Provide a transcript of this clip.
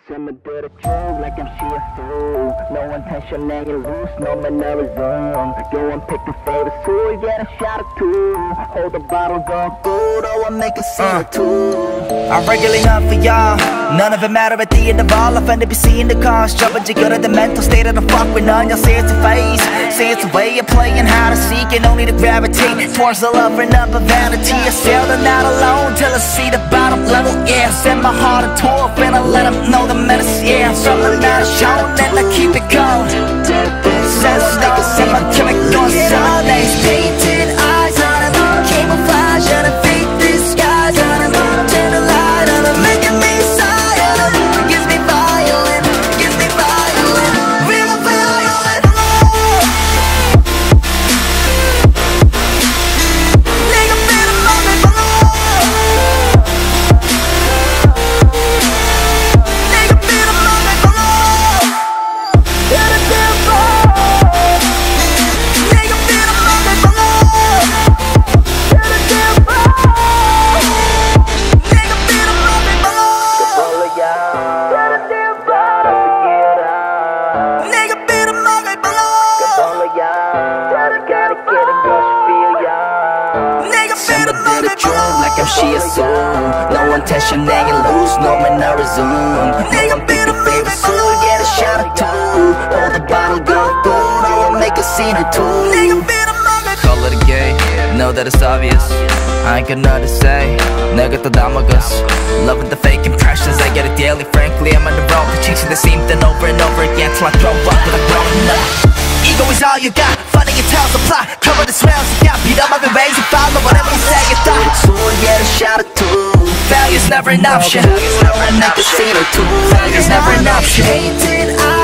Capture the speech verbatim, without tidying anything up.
Send me to the truth like I'm shiatsu. No intention, then you lose, no mannerism. Go and pick the favorite tool, get a shot or two. Hold the bottle, go good, or I'll make a scene or two. I'm regularly up for y'all. None of it matter at the end of all. I find to be seeing the cause. Trouble you good at the mental state of the fuck with none. Y'all say it's a phase, say it's a way of playing, how to seek and only to gravitate towards the love and up of vanity. I sail the night alone till I see the bottom level. Yeah, send my heart into a fin and let them know the menace. Yeah, something not shown and I keep it going. Says stars in my chemical sundays. Painted eyes on them, camouflage on a fake disguise on them. Turn the light on them, making me silent. Gives me violent, gives me violent. Real violent. Nigga, feel the moment below. Nigga, feel the moment below. Let it feel below. Nigga, feel the moment below. Let it feel below. Nigga, feel the moment below. All of y'all, Let it feel gotta below. get out. Nigga, feel the moment below. All of y'all, gotta get it, cause feel y'all. Nigga, feel Send the me to the moment truth below. like I'm shiatsu. No intention, then you lose, no mannerism. Nigga, Go and pick feel the the favorite moment tool, below. get a shot or two. Hold the bottle, go good, or I'll make a scene or two. Nigga, feel the moment. Call it a gay, know that it's obvious. I ain't got nothing to say, 내가 또 담아갔어. Loving the fake impressions, I get it daily. Frankly, I'm on the road, chasing the same thing over and over again till I throw up with a growing up. Ego is all you got, funny it tells the plot. Cover the swells you got, beat up every ways you follow whatever you say you thought. So get a shot or two. Failure's never an option. I'll make a scene or two. Failure's never an option. Painted eyes